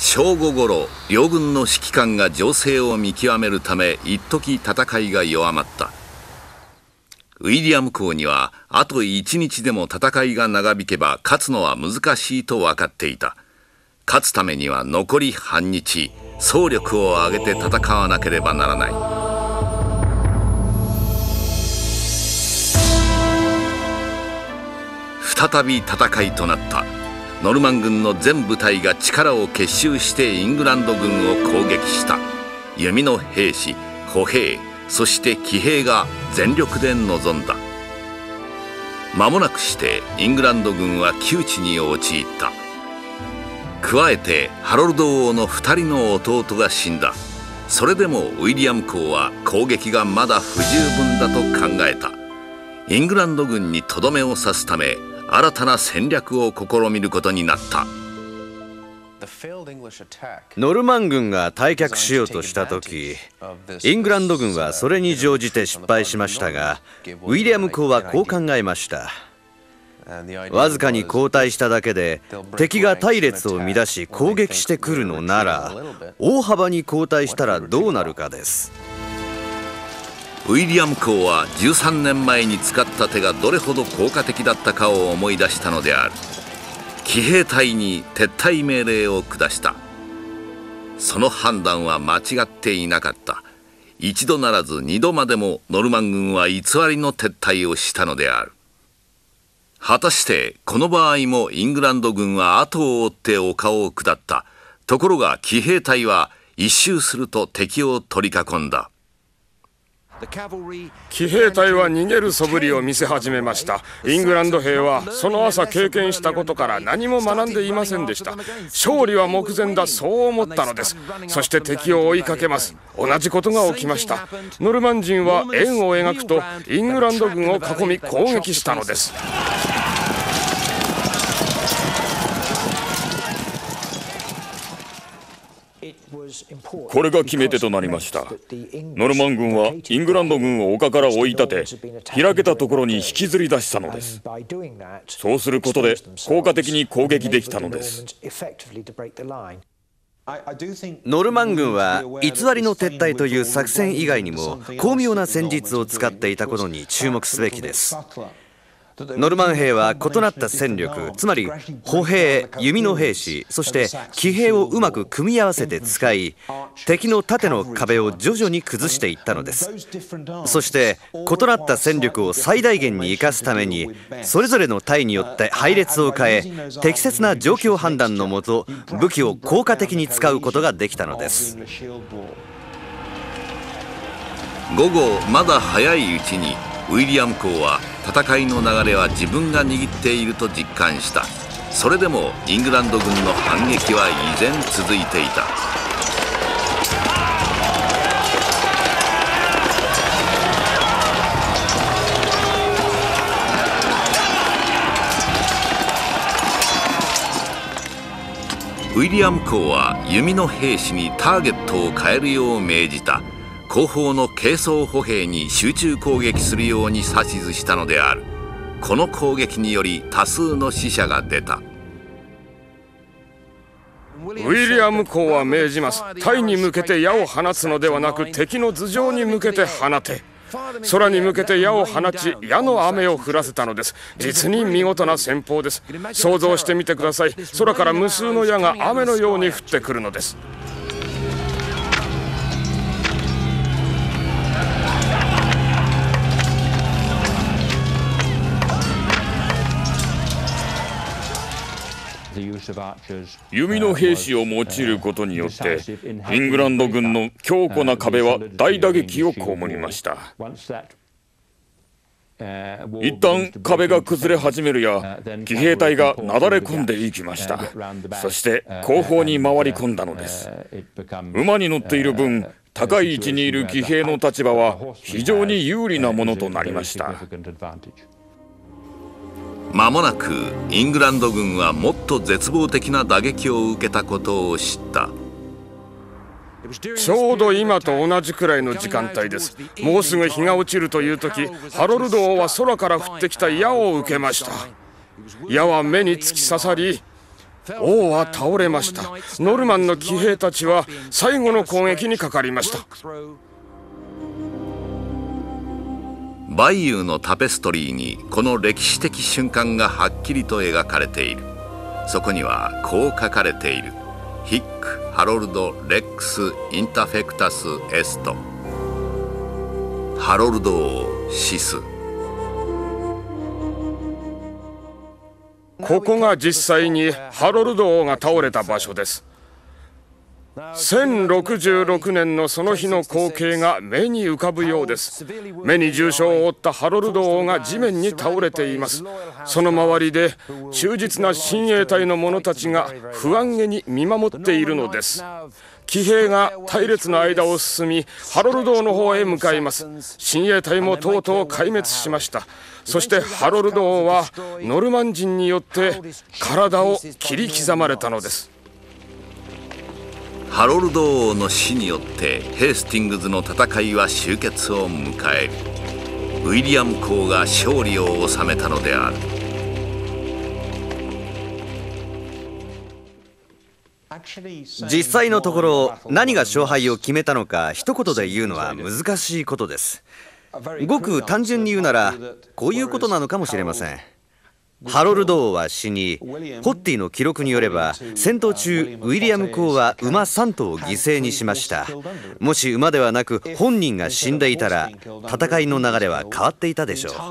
正午ごろ、両軍の指揮官が情勢を見極めるため一時戦いが弱まった。ウィリアム公にはあと1日でも戦いが長引けば勝つのは難しいと分かっていた。勝つためには残り半日、総力を挙げて戦わなければならない。再び戦いとなった。ノルマン軍の全部隊が力を結集してイングランド軍を攻撃した。弓の兵士、歩兵、そして騎兵が全力で臨んだ。間もなくしてイングランド軍は窮地に陥った。加えてハロルド王の2人の弟が死んだ。それでもウィリアム公は攻撃がまだ不十分だと考えた。イングランド軍にとどめを刺すため新たな戦略を試みることになった。 ノルマン軍が退却しようとした時、イングランド軍はそれに乗じて失敗しましたが、ウィリアム公はこう考えました。わずかに後退しただけで敵が隊列を乱し攻撃してくるのなら、大幅に後退したらどうなるかです。 ウィリアム公は13年前に使った手がどれほど効果的だったかを思い出したのである。騎兵隊に撤退命令を下した。その判断は間違っていなかった。一度ならず二度までもノルマン軍は偽りの撤退をしたのである。果たしてこの場合もイングランド軍は後を追って丘を下った。ところが騎兵隊は一周すると敵を取り囲んだ。 騎兵隊は逃げる素振りを見せ始めました。イングランド兵はその朝経験したことから何も学んでいませんでした。勝利は目前だ、そう思ったのです。そして敵を追いかけます。同じことが起きました。ノルマン人は円を描くとイングランド軍を囲み攻撃したのです。 これが決め手となりました。ノルマン軍はイングランド軍を丘から追い立て、開けたところに引きずり出したのです。そうすることで効果的に攻撃できたのです。 ノルマン軍は偽りの撤退という作戦以外にも巧妙な戦術を使っていたことに注目すべきです。ノルマン兵は異なった戦力、つまり歩兵、弓の兵士、そして騎兵をうまく組み合わせて使い、敵の縦の壁を徐々に崩していったのです。そして異なった戦力を最大限に生かすために、それぞれの隊によって配列を変え、適切な状況判断のもと武器を効果的に使うことができたのです。 午後まだ早いうちにウィリアム公は戦いの流れは自分が握っていると実感した。それでもイングランド軍の反撃は依然続いていた。ウィリアム公は弓の兵士にターゲットを変えるよう命じた。後方の軽装歩兵に集中攻撃するように指図したのである。この攻撃により多数の死者が出た。 ウィリアム公は命じます。隊に向けて矢を放つのではなく、敵の頭上に向けて放て。空に向けて矢を放ち、矢の雨を降らせたのです。実に見事な戦法です。想像してみてください。空から無数の矢が雨のように降ってくるのです。 弓の兵士を用いることによってイングランド軍の強固な壁は大打撃を被りました。一旦壁が崩れ始めるや、騎兵隊がなだれ込んでいきました。そして後方に回り込んだのです。馬に乗っている分、高い位置にいる騎兵の立場は非常に有利なものとなりました。 間もなくイングランド軍はもっと絶望的な打撃を受けたことを知った。 ちょうど今と同じくらいの時間帯です。もうすぐ日が落ちるという時、ハロルド王は空から降ってきた矢を受けました。矢は目に突き刺さり、 王は倒れました。ノルマンの騎兵たちは最後の攻撃にかかりました。 バイユーのタペストリーにこの歴史的瞬間がはっきりと描かれている。そこにはこう書かれている。ヒック・ハロルド・レックス・インタフェクタス・エスト。ハロルド王死す。 ここが実際にハロルド王が倒れた場所です。1066年のその日の光景が目に浮かぶようです。目に重傷を負ったハロルド王が地面に倒れています。その周りで忠実な親衛隊の者たちが不安げに見守っているのです。騎兵が隊列の間を進み、ハロルド王の方へ向かいます。親衛隊もとうとう壊滅しました。そしてハロルド王はノルマン人によって体を切り刻まれたのです。 ハロルド王の死によってヘイスティングズの戦いは終結を迎える。ウィリアム公が勝利を収めたのである。 実際のところ何が勝敗を決めたのか一言で言うのは難しいことです。ごく単純に言うならこういうことなのかもしれません。ハロルド王は死に、ホッティの記録によれば戦闘中ウィリアム公は馬3頭を犠牲にしました。もし馬ではなく本人が死んでいたら戦いの流れは変わっていたでしょう。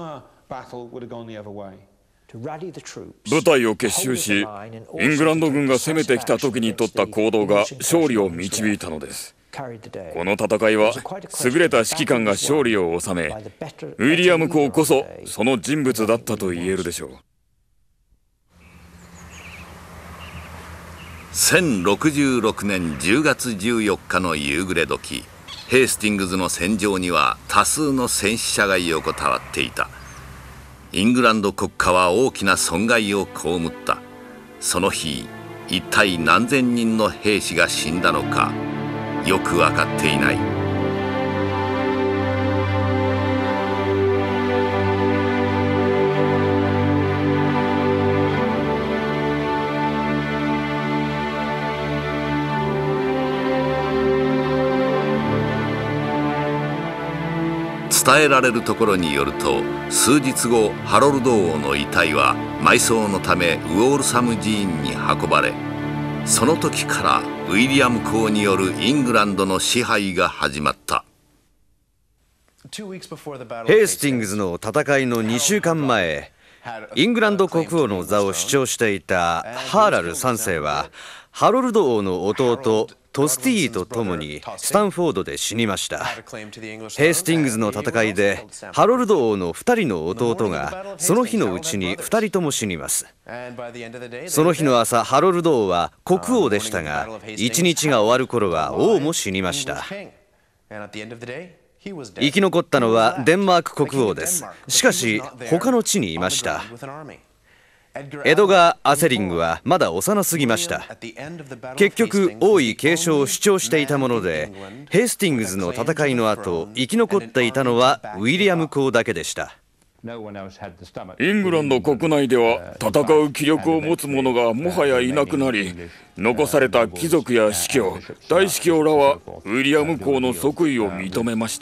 部隊を結集し、イングランド軍が攻めてきた時に取った行動が勝利を導いたのです。この戦いは優れた指揮官が勝利を収め、ウィリアム公こそその人物だったと言えるでしょう。 1066年10月14日の夕暮れ時、ヘイスティングズの戦場には多数の戦死者が横たわっていた。イングランド国家は大きな損害を被った。その日、一体何千人の兵士が死んだのか、よく分かっていない。伝えられるところによると、数日後ハロルド王の遺体は埋葬のためウォールサム寺院に運ばれ、その時からウィリアム公によるイングランドの支配が始まった。 ヘイスティングズの戦いの2週間前、イングランド国王の座を主張していたハーラル3世はハロルド王の弟トスティーと共にスタンフォードで死にました。ヘイスティングズの戦いでハロルド王の2人の弟がその日のうちに2人とも死にます。その日の朝、ハロルド王は国王でしたが、1日が終わる頃は王も死にました。生き残ったのはデンマーク国王です。しかし他の地にいました。エドガー・アセリングはまだ幼すぎました。結局王位継承を主張していたもので、ヘイスティングズの戦いの後生き残っていたのはウィリアム公だけでした。 イングランド国内では戦う気力を持つ者がもはやいなくなり、残された貴族や司教、大司教らはウィリアム公の即位を認めました。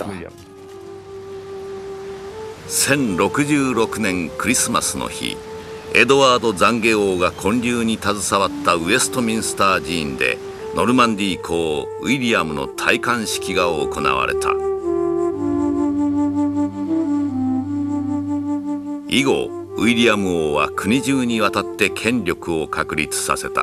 1066年クリスマスの日、エドワード懺悔王が建立に携わったウェストミンスター寺院でノルマンディー公ウィリアムの戴冠式が行われた。以後ウィリアム王は国中にわたって権力を確立させた。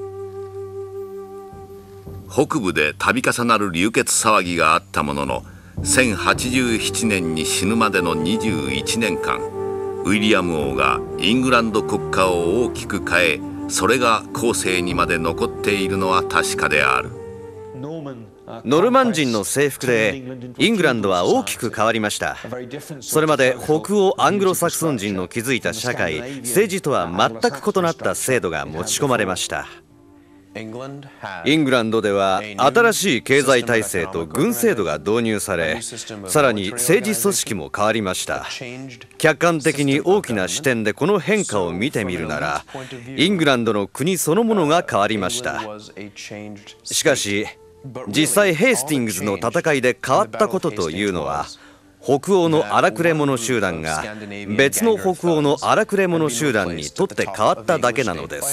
北部で度重なる流血騒ぎがあったものの、1087年に死ぬまでの21年間、ウィリアム王がイングランド国家を大きく変え、それが後世にまで残っているのは確かである。 ノルマン人の征服でイングランドは大きく変わりました。それまで北欧アングロサクソン人の築いた社会、政治とは全く異なった制度が持ち込まれました。 イングランドでは新しい経済体制と軍制度が導入され、さらに政治組織も変わりました。客観的に大きな視点でこの変化を見てみるなら、イングランドの国そのものが変わりました。しかし実際ヘイスティングズの戦いで変わったことというのは、北欧の荒くれ者集団が別の北欧の荒くれ者集団にとって変わっただけなのです。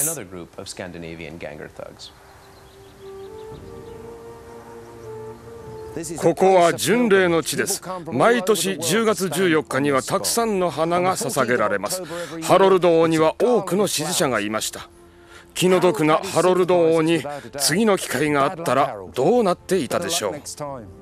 ここは巡礼の地です。毎年10月14日にはたくさんの花が捧げられます。ハロルド王には多くの支持者がいました。気の毒なハロルド王に次の機会があったらどうなっていたでしょう。